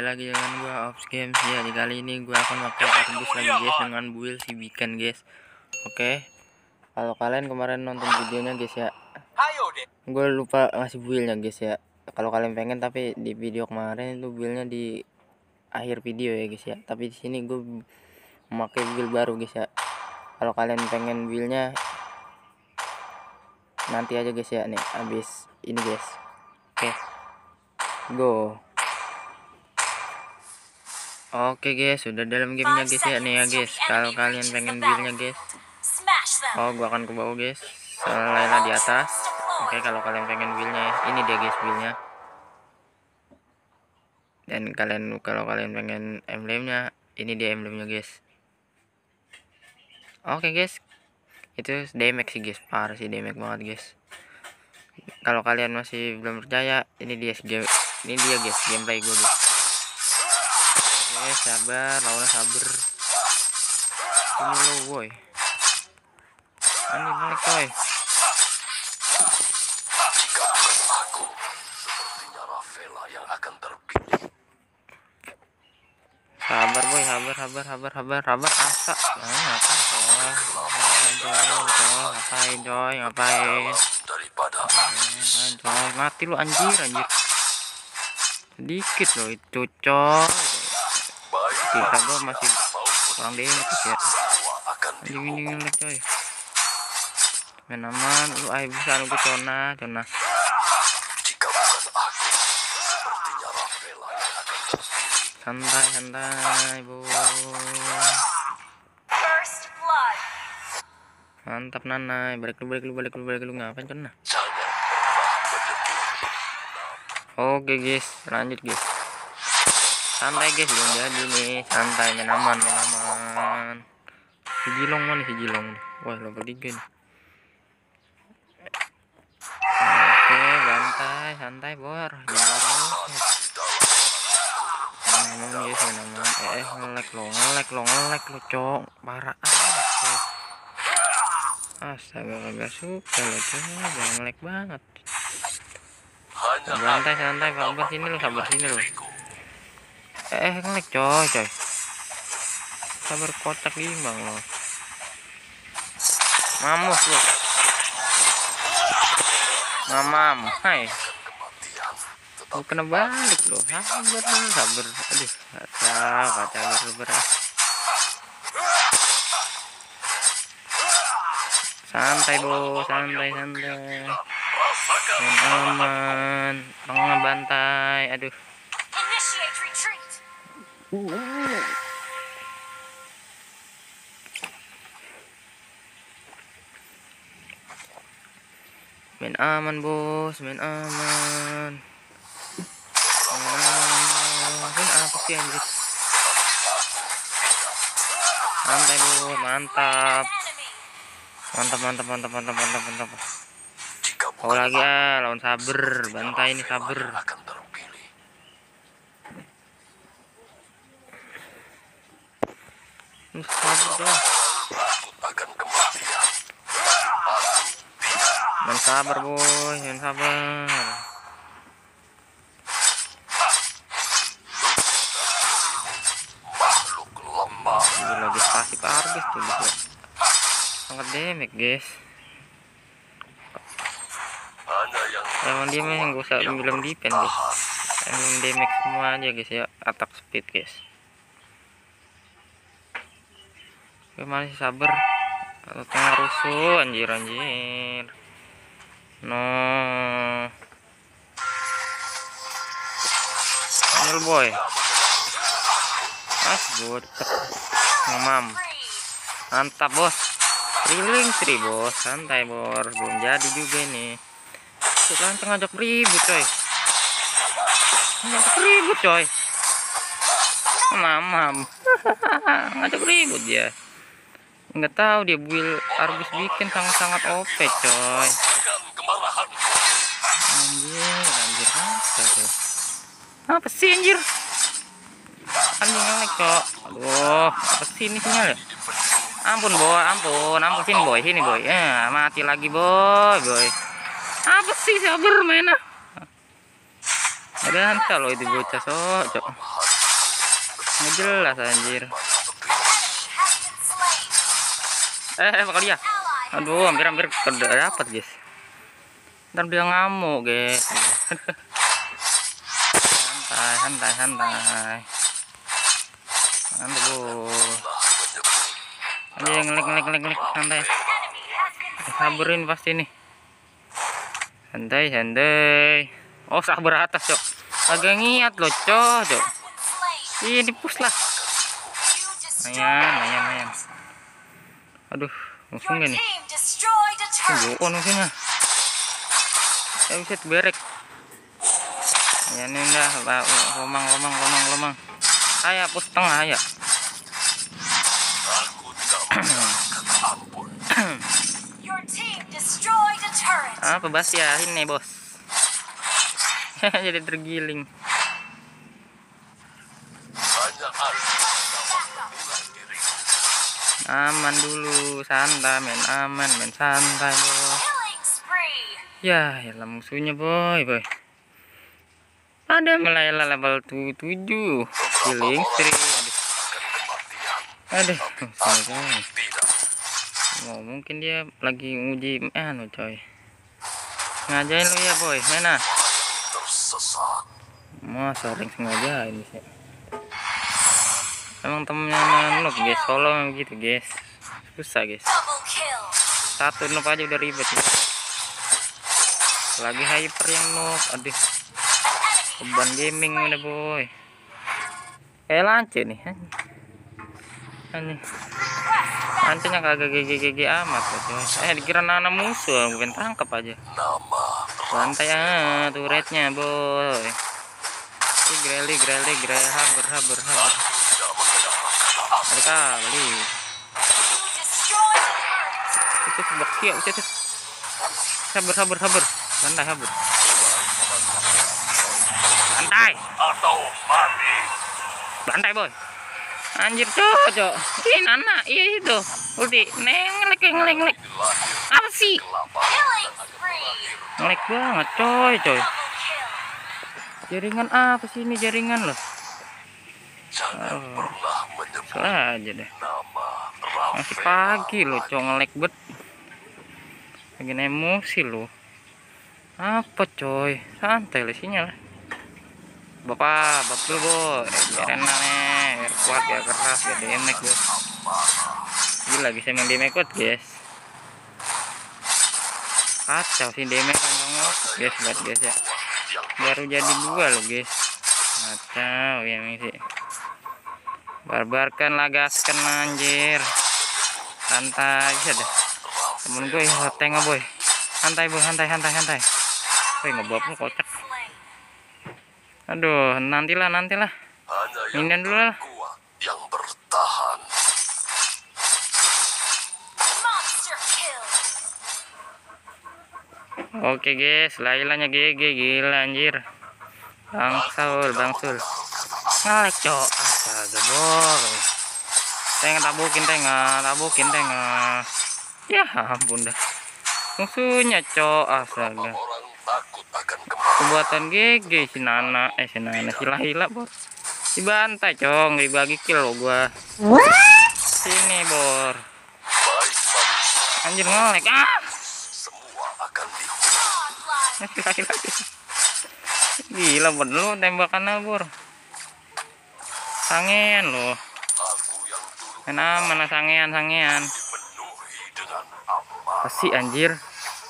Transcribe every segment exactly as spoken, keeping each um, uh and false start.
lagi dengan gua Ops Games ya. Di kali ini gua akan pakai Arbus lagi guys dengan build si Beacon guys. Oke. Kalau kalian kemarin nonton videonya guys ya, gue lupa ngasih buildnya guys ya. Kalau kalian pengen, tapi di video kemarin itu buildnya di akhir video ya guys ya. Tapi di sini gue memakai build baru guys ya. Kalau kalian pengen buildnya nanti aja guys ya, nih habis ini guys. Oke, go. Oke guys, sudah dalam gamenya guys ya nih ya guys. Kalau kalian pengen buildnya guys, oh gua akan ke bawah guys, Layla di atas. Oke, kalau kalian pengen buildnya, ini dia guys buildnya. Dan kalian kalau kalian pengen emblemnya, ini dia emblemnya guys. Oke guys, itu damage sih guys, parah sih damage banget guys. Kalau kalian masih belum percaya, ini dia game, ini dia guys gameplay gue guys. Oke, sabar, lawannya sabar. Ini lo boy. Ini naik coy. Sabar boy, sabar, sabar, sabar, sabar, sabar, asa. Nah, ngapain coy? Ngapain coy? Ngapain? Ngapain coy? Mati lu anjir, anjir. Sedikit loh itu coy. Kita gua masih kurang damage ya. Anjing ini ngelek coy. Main aman, lu ayo bisa lu cona, cona. Santai, santai, bu. Mantap Nanai, balik lu, balik lu, balik lu, balik lu, ngapain cona? Oke guys, lanjut guys. Santai guys, belum jadi nih, santai, main aman, main aman. Si Jilong mana si Jilong? Wah, level tiga nih. Oke, bantai, santai bor. Main aman guys, main aman. Eh, eh ngelek lo, ngelek lo, ngelek lo, cok. Parah amat. Astaga, gak suka lo, cok. Jangan ngelek banget. Santai, santai, sabar sini lo, sabar sini lo. Eh, ngelek coy, coy. Sabar, kotak gimbang lo. Mamus lo. Mamam, hai. Lu kena balik lo. Sabar, sabar. Aduh, kacau, kacau berberas. Santai bo, santai, santai. Main aman, tengah bantai. Aduh. Main aman bos, main aman. Main aman. Ini apa sih anjir? Santai bos, mantap. Mantap, mantap, mantap, mantap, mantap, mantap. Oh lagi ah, lawan sabar, bantai ini sabar. Ini sabar dong. Main sabar boy, main sabar. Gila guys, pasif Arbus tuh guys. Sangat damage guys. Emang dia mah gak usah bilang defense guys. Emang damage semua aja guys ya, attack speed guys. Oke, masih sabar. Atau tengah rusuh, anjir anjir. No. Anjir boy. As good. Ngemam. Mantap bos. Triling tri bos. Santai bos. Belum jadi juga nih. Lancang ngajak ribut coy. Ngajak ribut coy. Mamam. Ngajak ribut dia. Nggak tahu dia build Arbus bikin sangat-sangat O P coy. Anjir, anjir apa coy? Apa sih anjir? Anjing ngelek kok. Aduh, apa sih ini sinyal ya? Ampun boy, ampun, ampun sini boy, sini boy. Ya, mati lagi boy, boy. Apa sih sabar mainnya? Ada hantar loh itu bocah so, cok. Nggak jelas anjir. Eh, bakal dia. Aduh, hampir-hampir dapat, guys. Ntar dia ngamuk, guys. Santai, santai, santai. Santai, bro. Aja ngelik, ngelik, ngelik, ngelik, santai. Sabarin pasti nih. Santai, santai. Oh, sabar atas, cok. Agak ngiat loh, cok, cok. Ini push lah. Lumayan, lumayan, lumayan. Aduh, langsung gak nih? Tunggu, oh langsungnya. Ya bisa berek. Ya ini udah, lomang, lomang, lomang, lomang. Ayo, push tengah, ayo. Apa bas ya ini bos. Jadi tergiling. Aman dulu, santai, main aman, main santai bos. Ya, ya musuhnya boy, boy. Ada melayala level tujuh, killing spree. Aduh, aduh. Oh, mungkin dia lagi nguji anu coy. Ngajain lu ya boy, mana? Masa sering ngajain sih. Emang temennya noob guys, solo memang gitu guys, susah guys. Satu noob aja udah ribet ya. Lagi hyper yang noob, aduh. Beban gaming udah boy. Kayak lance nih. Aneh. Lancenya kagak gigi-gigi amat coy. Eh dikira anak musuh, bukan tangkap aja. Santai ya turretnya boy. Greli, greli, greli, haber, haber, haber. Ada kali. Itu baksia, itu. Sabar, sabar, sabar. Santai, sabar. Santai. Santai, boy. Anjir, cocok. Ini Nana, iya itu. Ulti, ngelek, ngelek, ngelek. Apa sih? Ngelek banget, coy, coy. Jaringan apa sih ini jaringan loh? Oh, salah aja deh. Masih pagi loh, cok ngelek bet. Lagi emosi loh. Apa coy? Santai lah sinyal. Bapak, bapak dulu boy. Biar enak nih, biar kuat, biar keras, biar damage bos. Gila bisa main damage kuat guys. Kacau sih damage kan banget guys, buat guys ya. Baru jadi dua loh guys. Kacau ya sih. Barbarkan lah gaskan anjir. Santai aja dah. Temen gue ya tengah boy. Santai boy, santai, santai, santai. Wih ngebobnya kocak. Aduh, nantilah, nantilah. Minion dulu lah. Yang bertahan. Oke guys, Lailanya G G gila anjir. Bangsul, bangsul. Ngelek cok. Astaga boy. Tengah tabukin tengah, tabukin tengah. Ya ampun dah. Musuhnya cok, astaga. Pembuatan G G si Nana, eh si Nana si Laila bor. Dibantai cong, dibagi kill lo gua. Sini bor. Anjir ngelek ah. Semua akan dihukum. Gila bener lu tembakannya bor. Sangean lo. Main aman lah sangean, sangean. Pasti anjir.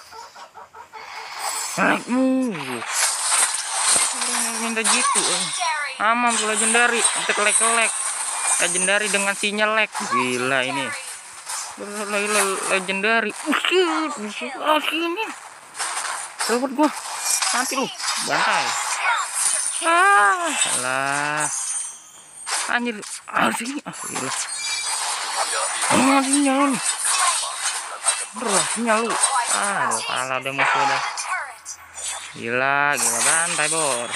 Ngelek mulu. Minta gitu eh. Aman tuh legendary, kita kelek-kelek. Legendary dengan sinyal lag. Gila ini. Gila legendary. Oh sini. Robot gua. Nanti lu bantai. Ah, salah. Anjir, ah sini. Ah, gila. Ah, sinyal. Berat sinyal lu. Ah, kalah deh musuh dah. Gila, gila bantai bor.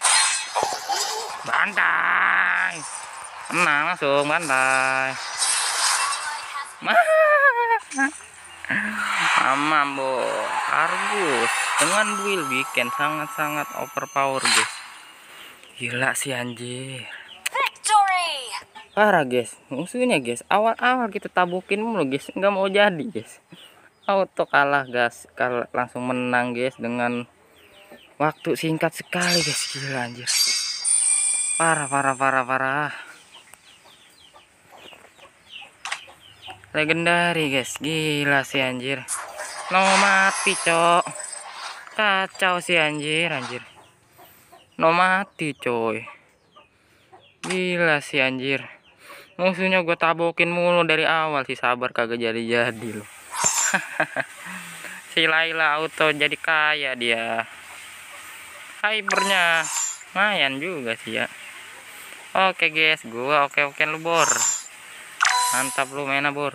Bantai. Menang langsung bantai. Aman bor. Argus dengan build weekend sangat-sangat overpower guys. Gila sih anjir. Victory. Parah guys, musuhnya guys. Awal-awal kita tabukin mulu guys, nggak mau jadi guys. Auto kalah guys, kalah langsung menang guys dengan waktu singkat sekali guys. Gila anjir. Parah parah parah parah. Legendary guys, gila sih anjir. No mati cok, kacau sih anjir anjir. No mati coy, gila sih anjir. Musuhnya gue tabokin mulu dari awal sih, sabar kagak jadi-jadi loh. Si Layla auto jadi kaya dia. Hypernya lumayan juga sih ya. Oke guys, gua oke-oke lu bor. Mantap lu mainnya bor.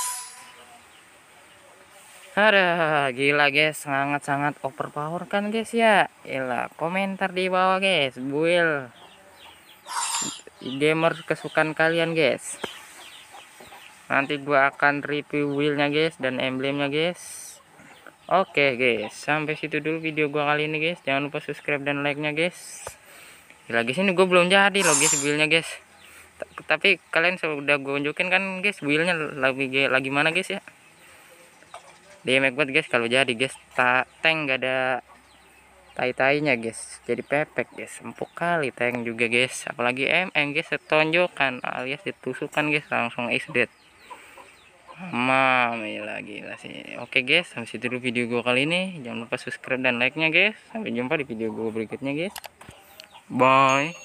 Ada gila guys, sangat-sangat overpower kan guys ya. Gila, komentar di bawah guys, build gamer kesukaan kalian guys. Nanti gua akan review wheelnya guys dan emblemnya guys. Oke guys, sampai situ dulu video gua kali ini guys. Jangan lupa subscribe dan like nya guys. Gila guys, ini gue belum jadi loh guys buildnya guys. Tapi kalian sudah gue unjukin kan guys buildnya lagi lagi mana guys ya. Damage buat guys kalau jadi guys. Ta tank gak ada tai-tainya guys, jadi pepek guys, empuk kali tank juga guys, apalagi M M guys, setonjokan alias ditusukan guys langsung is dead. Mam, gila gila sih. Oke guys, sampai situ dulu video gue kali ini. Jangan lupa subscribe dan like nya guys. Sampai jumpa di video gue berikutnya guys. Bye.